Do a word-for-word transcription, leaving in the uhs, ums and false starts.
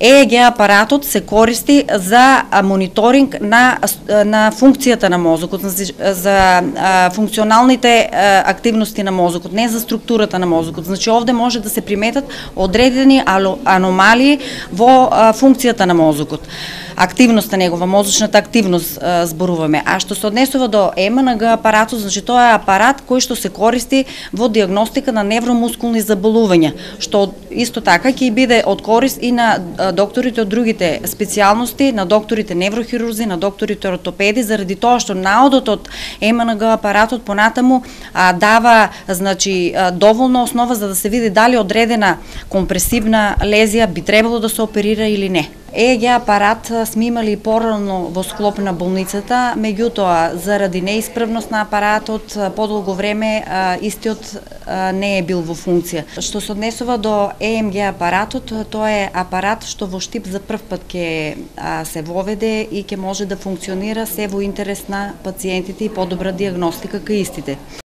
ЕЕГ апаратот се користи за мониторинг на, на функцијата на мозокот, за а, функционалните а, активности на мозокот, не за структурата на мозокот. Значи овде може да се приметат одредени аномалии во а, функцијата на мозокот. Активноста негова, мозочната активност а, зборуваме. А што се однесува до ЕМНГ апаратот, значи тоа е апарат кој што се користи во диагностика на невромускулни заболувања, што исто така ќе биде од корист и на докторите од другите специјалности, на докторите неврохирурзи, на докторите ортопеди, заради тоа што наодот од ЕМНГ апаратот понатаму а, дава значи а, доволна основа за да се види дали одредена компресивна лезија би требало да се оперира или не. ЕЕГ апарат сме имали порано во склоп на болницата, меѓутоа заради неисправност на апаратот подолго време а, истиот а, не е бил во функција. Што се однесува до ЕМГ апаратот, тоа е апарат што во Штип за прв пат ќе се воведе и ќе може да функционира се во интерес на пациентите и подобра диагностика кај истите.